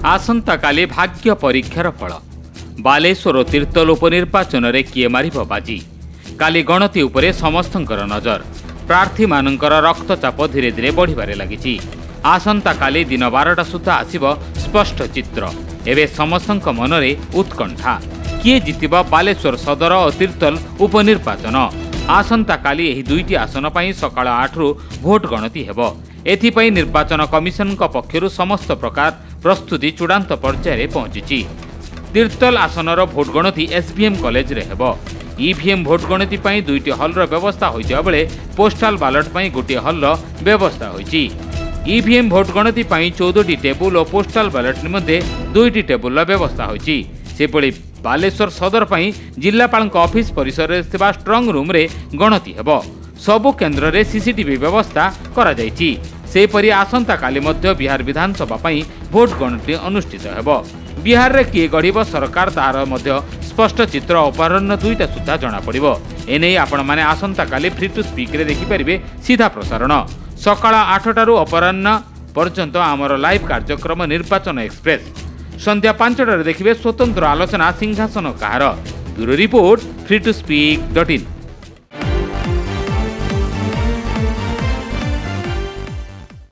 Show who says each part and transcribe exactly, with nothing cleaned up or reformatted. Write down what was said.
Speaker 1: आसंता काली भाग्य परीक्षार फल बालेश्वर तीर्तोल उपनिर्वाचन रे किए मारिबो बाजी काली गणति उपरे समस्तंकर नजर प्रार्थी मानकर रक्तचाप धीरे धीरे बढ़िबारे लागिछि। आसंता काली दिन बारटा सुधा आसिबो स्पष्ट चित्र। एबे समस्तंक मनरे उत्कंठा किए जितिबो बालेश्वर सदर और तीर्तोल उपनिर्वाचन। आसंता काली एही दुईटी आसन पई सकाळ आठ रु भोट गणति हेबो। एथिपई निर्वाचन कमिशन पक्षरु समस्त प्रकार प्रस्तुति चूड़ांत पर्यायर पहुंची। तीर्तोल आसनर भोट गणति एसबीएम कॉलेज रे हेबो। ईवीएम भोट गणति पई दुईटी हॉलर व्यवस्था होइजा बेले पोस्टाल बैलेट पई गोटे हॉलर व्यवस्था होइछि। ईवीएम भोट गणति पई चौदह टेबुल और पोस्टाल बैलेट निमंते दुईटी टेबुल व्यवस्था होइछि। सेपड़ी बालेश्वर सदर पई जिल्लापाल ऑफिस परिसर रे थिबा स्ट्रांग रूम रे गणति हेबो। सबु केन्द्र रे सीसीटीवी व्यवस्था करा जायछि। सेपरि आसंता काली मध्य बिहार विधानसभा पई भोट गणति अनुष्ठित हेबो। बिहार रे किए गढ़िबो सरकार तार मध्य स्पष्ट चित्र अपराह्न दुईटा सुधा जना पड़िबो। एने आपण माने आसंता काली फ्री टू स्पीक रे देखि परिबे सीधा प्रसारण सकाळ आठटा रु अपराह्न पर्यंत आमर लाइव कार्यक्रम निर्वाचन एक्सप्रेस। संध्या पांचटा रे देखिबे स्वतंत्र आलोचना सिंहासन कहार। Bureau report free to speak dot in.